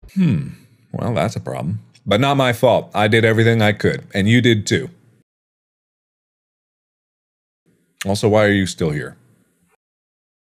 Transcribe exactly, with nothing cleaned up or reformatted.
Hmm. Well, that's a problem. But not my fault. I did everything I could, and you did too. Also, why are you still here?